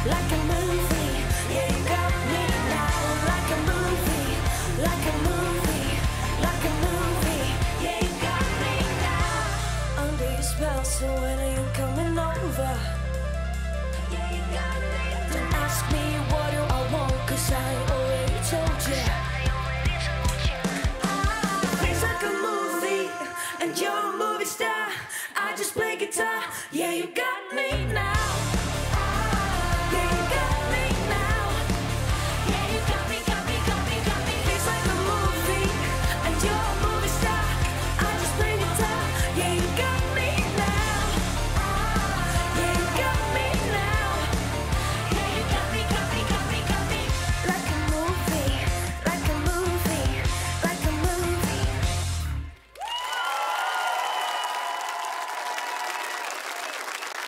like a movie. Yeah, you got me now, like a movie, like a movie, like a movie. Yeah, you got me now. Under your spell, so when are you coming over?